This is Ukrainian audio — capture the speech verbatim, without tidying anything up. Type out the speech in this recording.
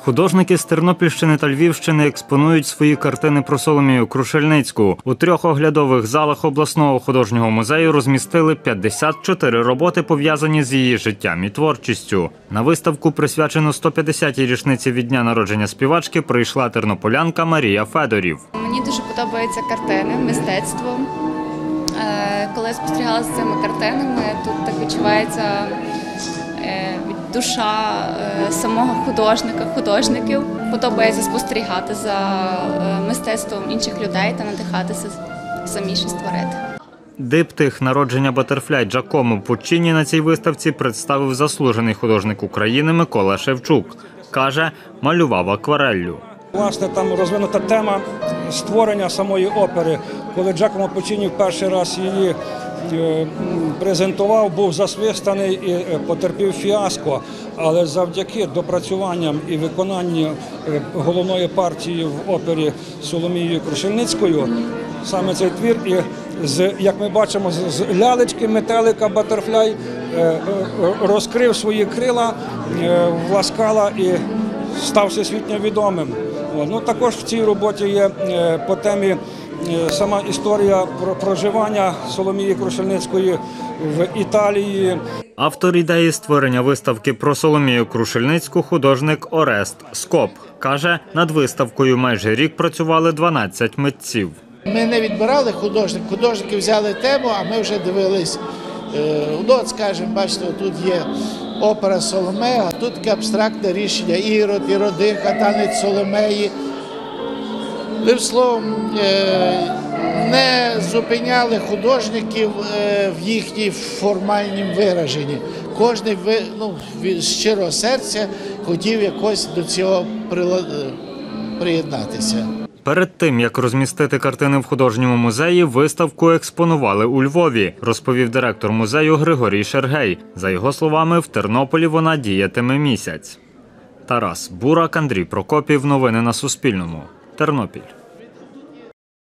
Художники з Тернопільщини та Львівщини експонують свої картини про Соломію Крушельницьку. У трьох оглядових залах обласного художнього музею розмістили п'ятдесят чотири роботи, пов'язані з її життям і творчістю. На виставку, присвячену сто п'ятдесятій річниці від дня народження співачки, прийшла тернополянка Марія Федорів. Мені дуже подобаються картини, мистецтво. Коли я спостерігала за цими картинами, тут так відчувається душа самого художника, художників. Подобається спостерігати за мистецтвом інших людей та надихатися самі щось створити. Диптих «Народження Батерфляй» Джакомо Пуччіні на цій виставці представив заслужений художник України Микола Шевчук. Каже, малював аквареллю. Власне, там розвинута тема створення самої опери. Коли Джакомо Пуччіні в перший раз її презентував, був засвистаний і потерпів фіаско, але завдяки допрацюванням і виконанню головної партії в опері Соломією Крушельницькою, саме цей твір, і з, як ми бачимо, з лялечки метелика Батерфляй розкрив свої крила, власкала і став всесвітньо відомим. Ну, також в цій роботі є по темі сама історія про проживання Соломії Крушельницької в Італії. Автор ідеї створення виставки про Соломію Крушельницьку – художник Орест Скоп. Каже, над виставкою майже рік працювали дванадцять митців. Ми не відбирали художників, художники взяли тему, а ми вже дивились. Ну, от, скажімо, бачите, тут є опера Соломея, тут таке абстрактне рішення – Ірод, Іродиха, танець Соломеї. Тим словом, не зупиняли художників в їхній формальнім вираженні. Кожен ну, з щирого серця хотів якось до цього приєднатися. Перед тим, як розмістити картини в художньому музеї, виставку експонували у Львові, розповів директор музею Григорій Шергей. За його словами, в Тернополі вона діятиме місяць. Тарас Бурак, Андрій Прокопів. Новини на Суспільному. Тернопіль.